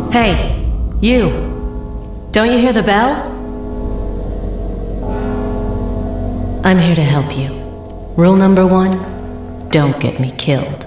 Hey, you. Don't you hear the bell? I'm here to help you. Rule number 1, don't get me killed.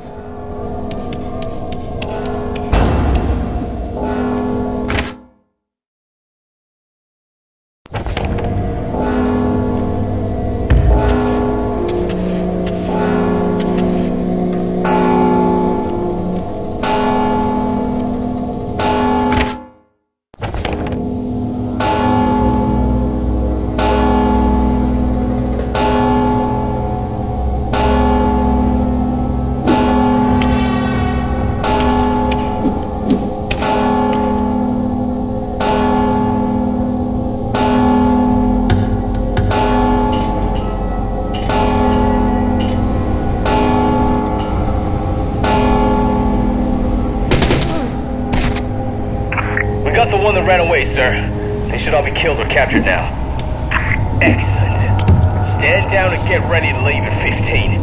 The one that ran away, sir. They should all be killed or captured now. Excellent. Stand down and get ready to leave at 15.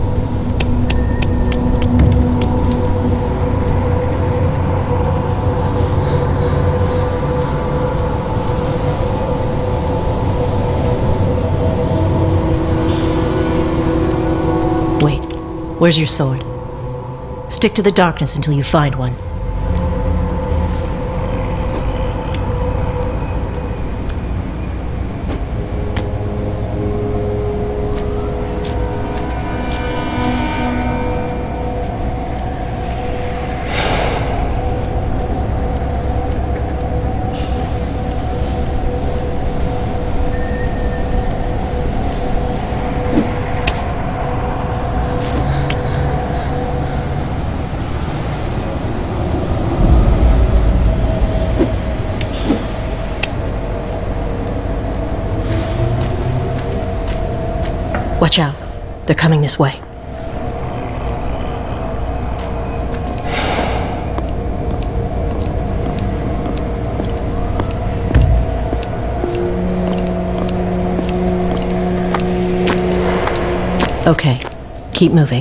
Wait, where's your sword? Stick to the darkness until you find one. Watch out. They're coming this way. Okay, keep moving.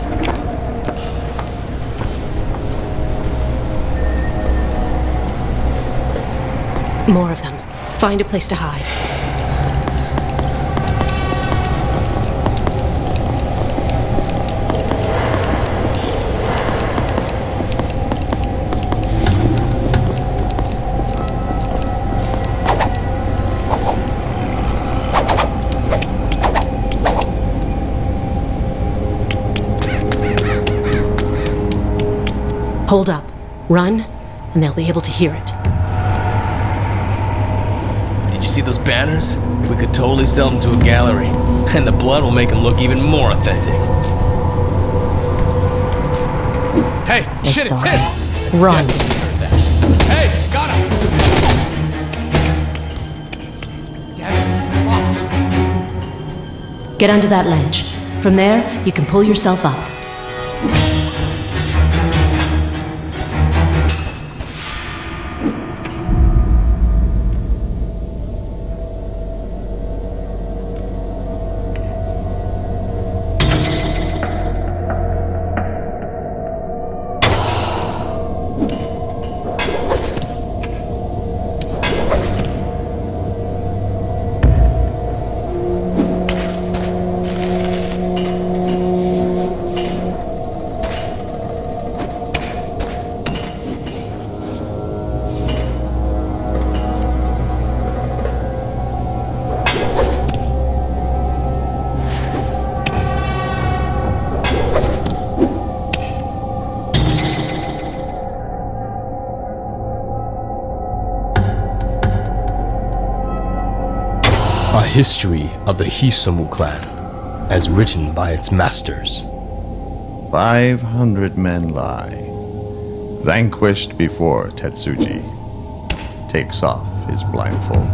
More of them. Find a place to hide. Hold up. Run, and they'll be able to hear it. Did you see those banners? We could totally sell them to a gallery, and the blood will make them look even more authentic. Hey, They shit, saw it's him! it. Run. Hey, got him! Damn it, lost him. Get onto that ledge. From there, you can pull yourself up. A history of the Hisomu clan, as written by its masters. 500 men lie, vanquished before Tetsuji takes off his blindfold.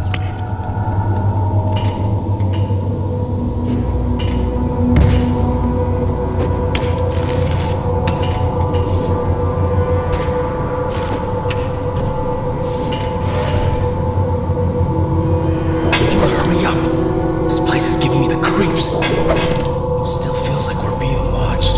Hurry up! This place is giving me the creeps. It still feels like we're being watched.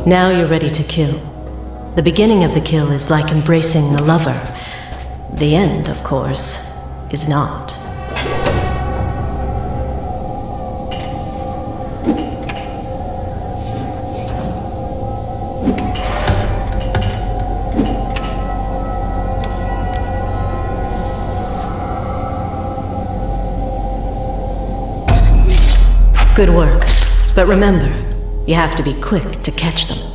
Now you're ready to kill. The beginning of the kill is like embracing a lover. The end, of course, is not. Good work. But remember, you have to be quick to catch them.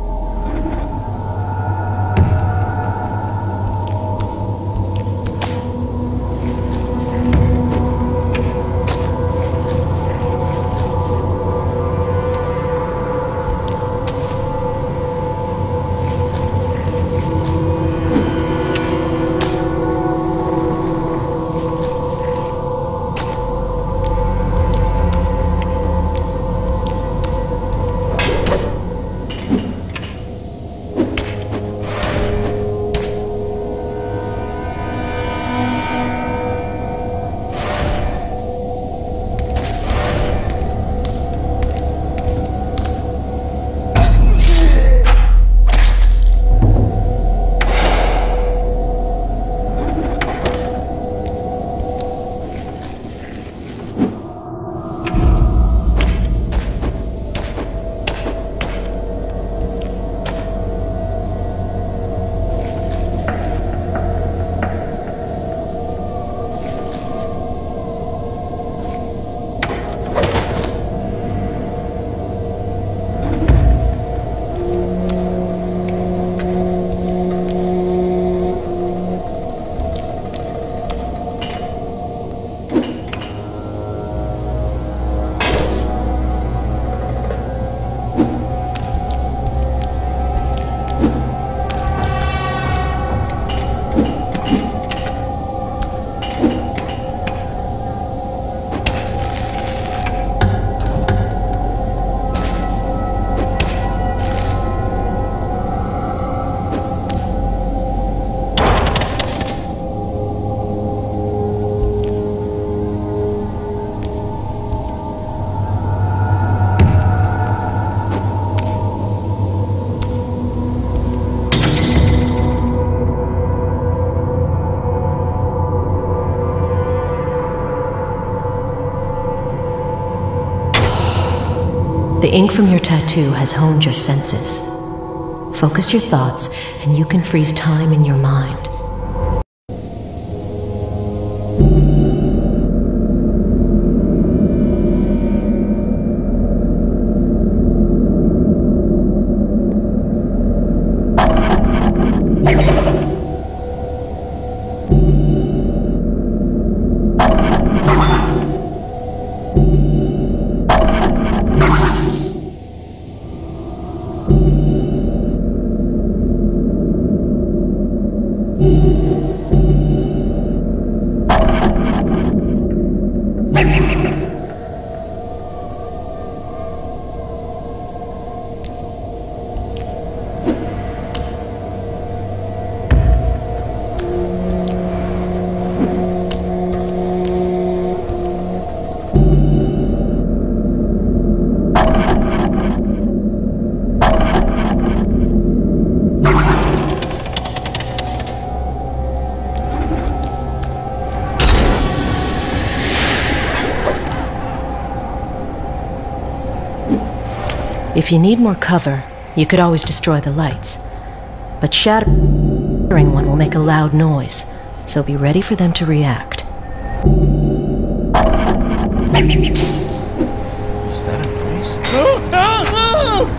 The ink from your tattoo has honed your senses. Focus your thoughts, and you can freeze time in your mind. If you need more cover, you could always destroy the lights. But shattering one will make a loud noise, so be ready for them to react. Is that a noise? Oh, oh, oh!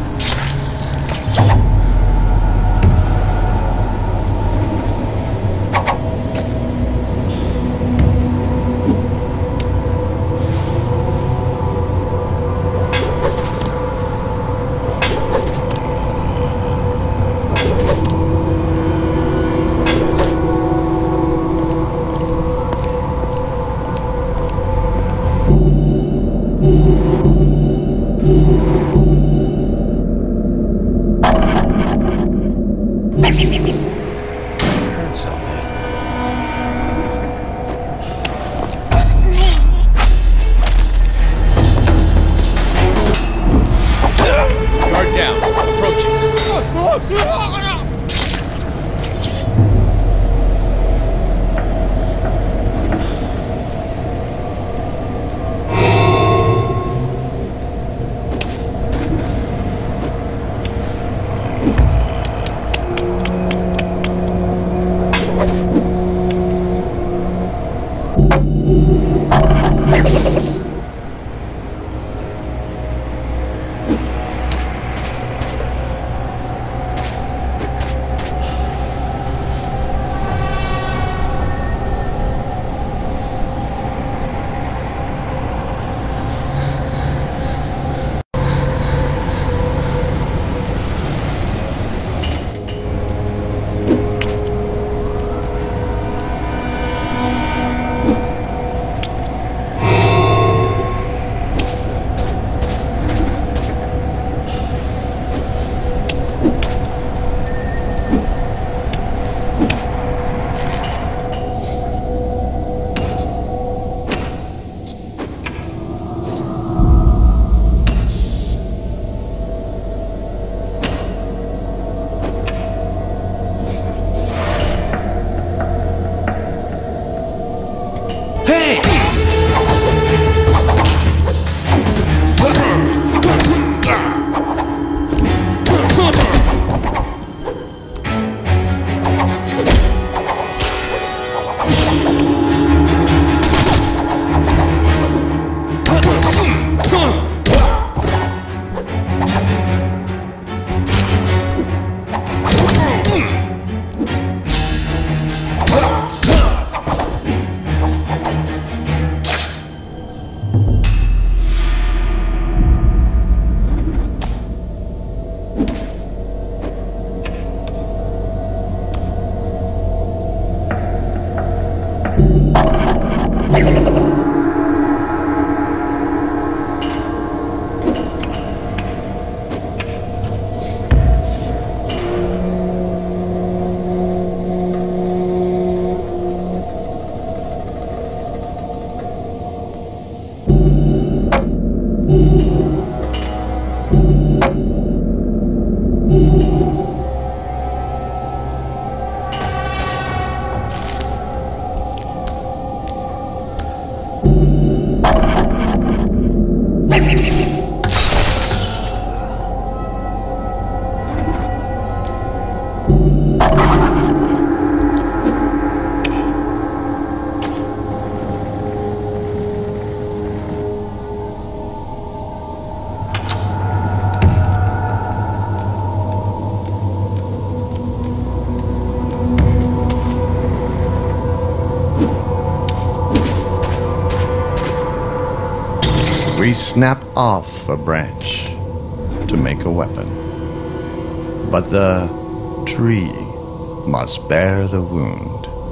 We snap off a branch to make a weapon, but the tree must bear the wound.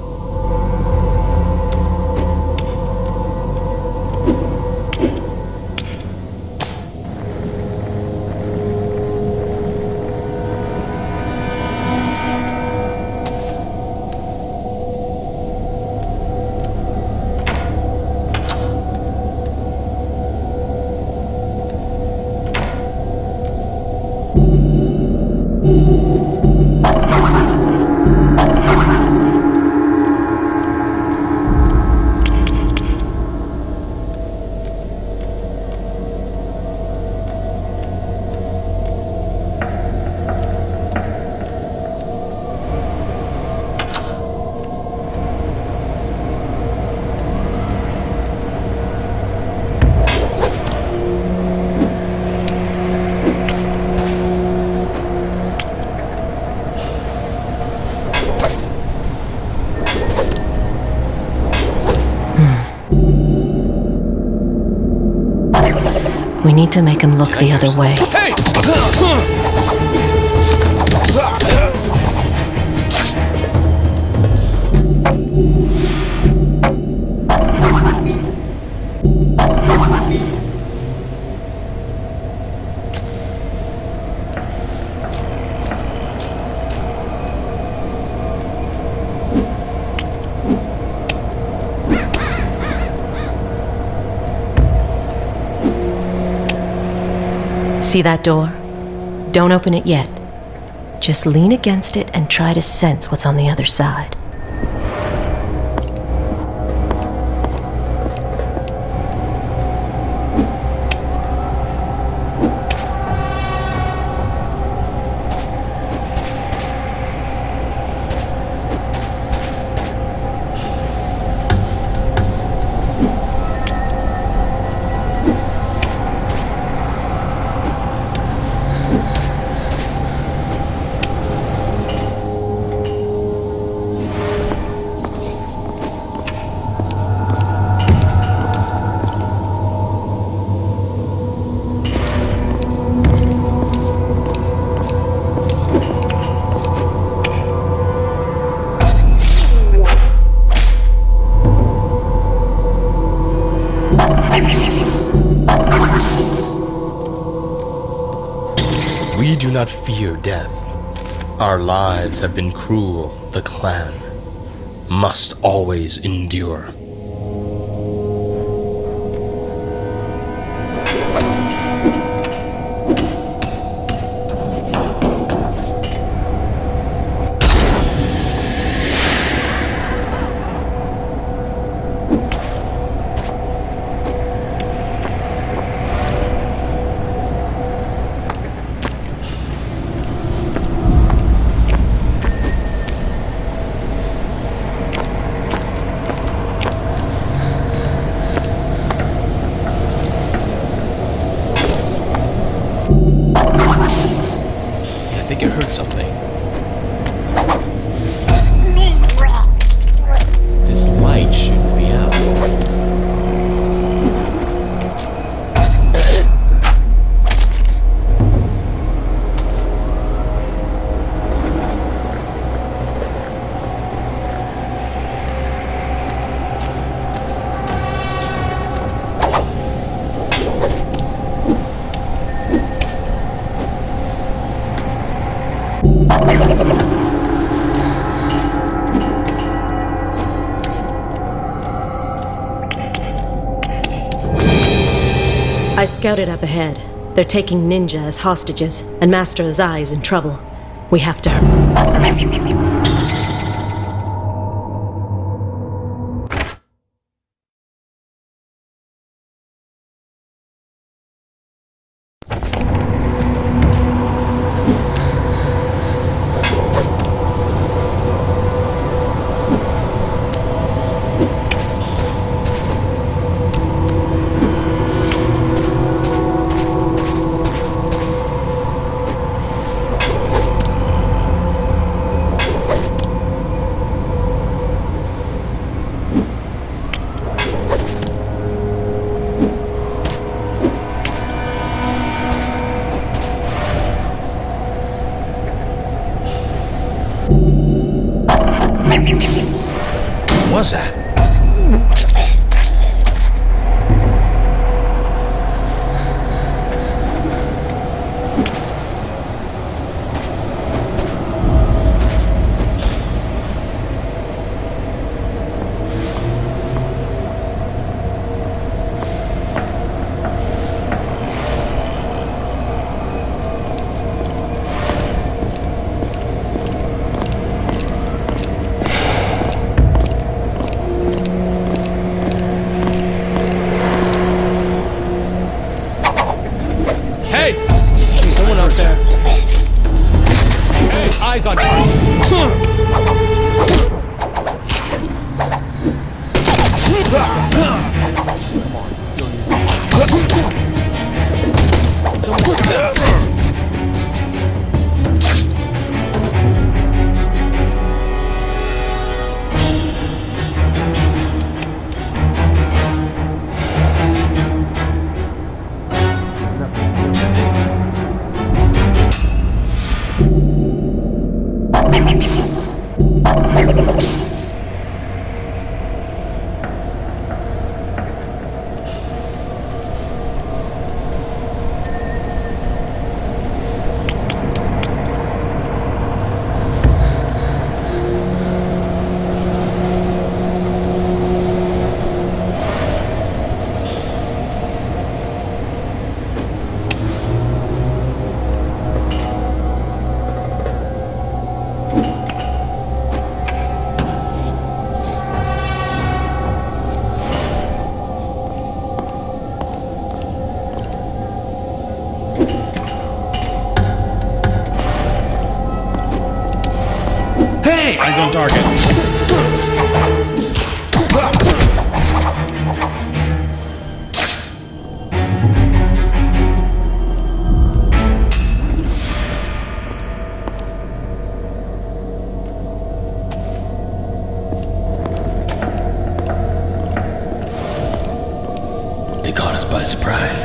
We need to make him look the other way. Hey! See that door? Don't open it yet. Just lean against it and try to sense what's on the other side. We do not fear death. Our lives have been cruel. The clan must always endure. I think I heard something. This light shouldn't be out. I scouted up ahead. They're taking Ninja as hostages, and Master Azai is in trouble. We have to hurry. What was that? Eyes on target. Hey! Eyes on target. They caught us by surprise.